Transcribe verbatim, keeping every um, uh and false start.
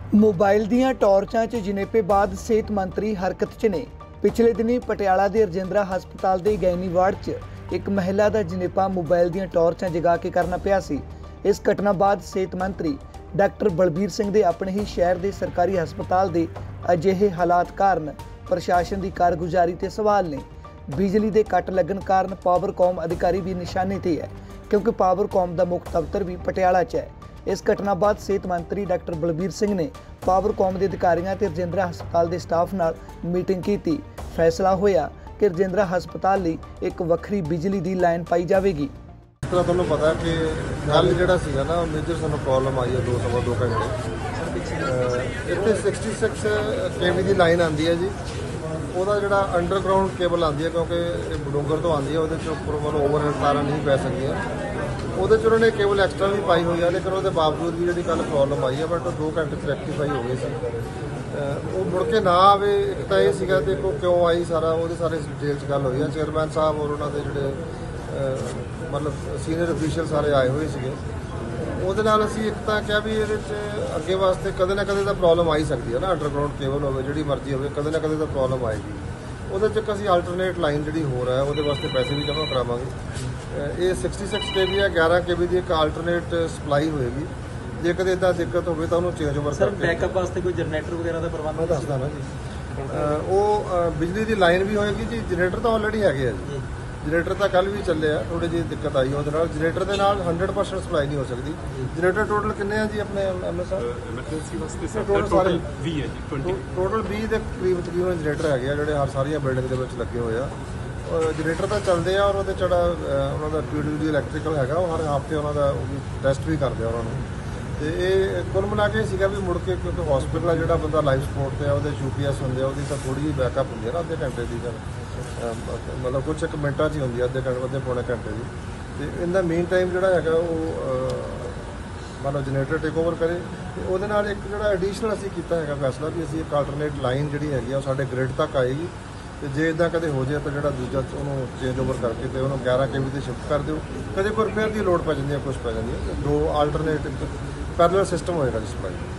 Mobile दीयां टॉर्चां च जनेपे बाद सेहत मंत्री हरकत च ने। पिछले दिनी पटियाला के रजिंद्रा हस्पताल के गैनी वार्ड च एक महिला का जनेपा मोबाइल दीयां टॉर्चां जगा के करना पिया सी। इस घटना बाद सेहत मंत्री डॉक्टर बलबीर सिंह दे अपने ही शहर के सरकारी हस्पताल के अजिहे हालात कारण प्रशासन की कारगुजारी ते सवाल ने। बिजली के कट लगन कारण पावरकॉम अधिकारी भी निशाने ते है, क्योंकि पावरकॉम का मुख्य दफ्तर भी पटियाला च है। इस घटना बाद सेहत मंत्री डॉक्टर बलबीर सिंह ने पावरकॉम के अधिकारियों ते रजिंद्रा हस्पताल के स्टाफ नाल मीटिंग की। फैसला होया कि रजिंद्रा हस्पताल लई एक वक्री बिजली की लाइन पाई जाएगी। इस तरह तुहानूं पता कि कल जिहड़ा सीगा ना मेजर सानूं प्रॉब्लम आई है दो सवा दो घंटे इत्थे सिक्सटी सिक्स केवी की लाइन आती है जी। ਉਹਦਾ ਜਿਹੜਾ ਅੰਡਰਗਰਾਉਂਡ ਕੇਬਲ ਆਉਂਦੀ ਹੈ, ਕਿਉਂਕਿ ਇਹ ਬਡੂੰਗਰ ਤੋਂ ਆਉਂਦੀ ਹੈ, ਉਹਦੇ 'ਚ ਉੱਪਰ ਵੱਲੋਂ ਓਵਰਹੈਡ ਤਾਰਾਂ ਨਹੀਂ ਪੈ ਸਕਦੀਆਂ। ਉਹਦੇ 'ਚ ਉਹਨਾਂ ਨੇ ਕੇਬਲ ਐਕਸਟਰਾ ਵੀ ਪਾਈ ਹੋਈ ਹੈ, ਲੇਕਿਨ ਉਹਦੇ ਬਾਵਜੂਦ ਵੀ ਜਿਹੜੀ ਕੱਲ ਪ੍ਰੋਬਲਮ ਆਈ ਹੈ ਬਟ ਦੋ ਘੰਟੇ 'ਚ ਰੈਕਟੀਫਾਈ ਹੋ ਗਈ ਸੀ। ਉਹ ਮੁੜ ਕੇ ਨਾ ਆਵੇ, ਇੱਕ ਤਾਂ ਇਹ ਸੀਗਾ ਦੇਖੋ ਕਿਉਂ ਆਈ, ਸਾਰਾ ਉਹਦੇ ਸਾਰੇ ਡਿਟੇਲ 'ਚ ਗੱਲ ਹੋਈ ਹੈ। ਚੇਅਰਮੈਨ ਸਾਹਿਬ ਔਰ ਉਹਨਾਂ ਦੇ ਜਿਹੜੇ ਮਤਲਬ ਸੀਨੀਅਰ ਅਫੀਸ਼ੀਅਲ ਸਾਰੇ ਆਏ ਹੋਏ ਸੀਗੇ। ਉਹਦੇ ਨਾਲ ਅਸੀਂ ਇੱਕ ਤਾਂ ਕਿਹਾ ਵੀ ਇਹਦੇ 'ਚ ਅੱਗੇ ਵਾਸਤੇ ਕਦੇ ਨਾ ਕਦੇ ਤਾਂ ਪ੍ਰੋਬਲਮ ਆ ਹੀ ਸਕਦੀ ਹੈ ਨਾ, ਅੰਡਰਗਰਾਉਂਡ ਕੇਬਲ ਹੋਵੇ ਜਿਹੜੀ ਮਰਜ਼ੀ ਹੋਵੇ, ਕਦੇ ਨਾ ਕਦੇ ਤਾਂ ਪ੍ਰੋਬਲਮ ਆਏਗੀ। ਉਹਦੇ 'ਚ ਅਸੀਂ ਆਲਟਰਨੇਟ ਲਾਈਨ ਜਿਹੜੀ ਹੋਰ ਹੈ ਉਹਦੇ ਵਾਸਤੇ ਪੈਸੇ ਵੀ ਜਮ੍ਹਾਂ ਕਰਾਵਾਂਗੇ। ਇਹ ਸਿਕਸਟੀ ਸਿਕਸ ਕੇ ਵੀ ਹੈ, ਗਿਆਰਾਂ ਕੇ ਵੀ ਦੀ ਇੱਕ ਆਲਟਰਨੇਟ ਸਪਲਾਈ ਹੋਏਗੀ। ਜੇ ਕਦੇ ਇੱਦਾਂ ਦਿੱਕਤ ਹੋਵੇ ਤਾਂ ਉਹਨੂੰ ਚੇਂਜ ਓਵਰ ਕਰਕੇ ਬੈਕਅਪ ਵਾਸਤੇ ਕੋਈ ਜਨਰੇਟਰ ਵਗੈਰਾ ਦਾ ਪ੍ਰਬੰਧ ਮੈਂ ਦੱਸਦਾ ਨਾ ਜੀ। ਉਹ ਬਿਜਲੀ ਦੀ ਲਾਈਨ ਵੀ ਹੋਏਗੀ ਜੀ। ਜਨਰੇਟਰ ਤਾਂ ਆਲਰੇਡੀ ਹੈਗੇ ਆ ਜੀ। ਜਨਰੇਟਰ ਤਾਂ ਕੱਲ ਵੀ ਚੱਲੇ ਆ, ਥੋੜੀ ਜਿਹੀ ਦਿੱਕਤ ਆਈ ਉਹਦੇ ਨਾਲ। ਜਨਰੇਟਰ ਦੇ ਨਾਲ ਹੰਡਰਡ ਪਰਸੈਂਟ ਸਪਲਾਈ ਨਹੀਂ ਹੋ ਸਕਦੀ। ਜਨਰੇਟਰ ਟੋਟਲ ਕਿੰਨੇ ਆ ਜੀ ਆਪਣੇ ਐਮ ਐਸ ਸਾਹਿਬ? ਐਮਰਜੈਂਸੀ ਵਾਸਤੇ ਟੋਟਲ ਵੀਹ ਹੈ ਜੀ। ਟੋਟਲ ਵੀਹ ਦੇ ਕਰੀਬ ਤਕਰੀਬਨ ਜਨਰੇਟਰ ਹੈਗੇ ਆ ਜਿਹੜੇ ਹਰ ਸਾਰੀਆਂ ਬਿਲਡਿੰਗ ਦੇ ਵਿੱਚ ਲੱਗੇ ਹੋਏ ਆ। ਜਨਰੇਟਰ ਤਾਂ ਚੱਲਦੇ ਆ ਔਰ ਉਹਦੇ ਜਿਹੜਾ ਉਹਨਾਂ ਦਾ ਪੀ ਡਬਲਿਊ ਡੀ ਇਲੈਕਟ੍ਰੀਕਲ ਹੈਗਾ ਉਹ ਹਰ ਹਫ਼ਤੇ ਉਹਨਾਂ ਦਾ ਟੈਸਟ ਵੀ ਕਰਦੇ ਆ ਉਹਨਾਂ ਨੂੰ। ਤੇ ਇਹ ਕੁੱਲ ਮਿਲਾ ਕੇ ਸੀਗਾ ਵੀ ਮੁੜ ਕੇ ਕਿਉਂਕਿ ਹਸਪੀਟਲ ਆ ਜਿਹੜਾ ਬੰਦਾ ਲਾਈਫ ਸਪੋਰਟ 'ਤੇ ਆ, ਉਹਦੇ ਯੂ ਪੀ ਐਸ ਹੁੰਦੇ ਆ, ਉਹਦੀ ਤਾਂ ਥੋੜ੍ਹੀ ਜਿਹੀ ਬੈਕਅਪ ਹੁੰਦੀ ਹੈ ਨਾ, ਅੱਧੇ ਘੰਟੇ ਦੀ ਗੱਲ ਮਤਲਬ ਕੁਛ ਇੱਕ ਮਿੰਟਾਂ 'ਚ ਹੀ ਹੁੰਦੀ ਹੈ, ਅੱਧੇ ਘੰਟੇ ਅੱਧੇ ਪੌਣੇ ਘੰਟੇ ਦੀ। ਅਤੇ ਇਨ ਦਾ ਮੇਨ ਟਾਈਮ ਜਿਹੜਾ ਹੈਗਾ ਉਹ ਮਤਲਬ ਜਨਰੇਟਰ ਟੇਕ ਓਵਰ ਕਰੇ। ਅਤੇ ਉਹਦੇ ਨਾਲ ਇੱਕ ਜਿਹੜਾ ਐਡੀਸ਼ਨਲ ਅਸੀਂ ਕੀਤਾ ਹੈਗਾ ਫੈਸਲਾ ਵੀ ਅਸੀਂ ਇੱਕ ਆਲਟਰਨੇਟ ਲਾਈਨ ਜਿਹੜੀ ਹੈਗੀ ਆ ਉਹ ਸਾਡੇ ਗ੍ਰਿਡ ਤੱਕ ਆਏਗੀ। ਅਤੇ ਜੇ ਇੱਦਾਂ ਕਦੇ ਹੋ ਜਾਏ ਤਾਂ ਜਿਹੜਾ ਦੂਜਾ ਉਹਨੂੰ ਚੇਂਜ ਓਵਰ ਕਰਕੇ ਅਤੇ ਉਹਨੂੰ ਗਿਆਰਾਂ ਕੇ ਵੀ 'ਤੇ ਸ਼ਿਫਟ ਕਰ ਦਿਓ। ਕਦੇ ਕੋਈ ਰਿਪੇਅਰ ਦੀ ਲੋੜ ਪੈ ਜਾਂਦੀ ਹੈ, ਕੁਛ ਪੈ ਜਾਂਦੀ ਹੈ, ਦੋ ਆਲਟਰਨੇਟ ਪੈਰਲਲ ਸਿਸਟਮ ਹੋਏਗਾ ਜੀ ਸਪਲਾਈ।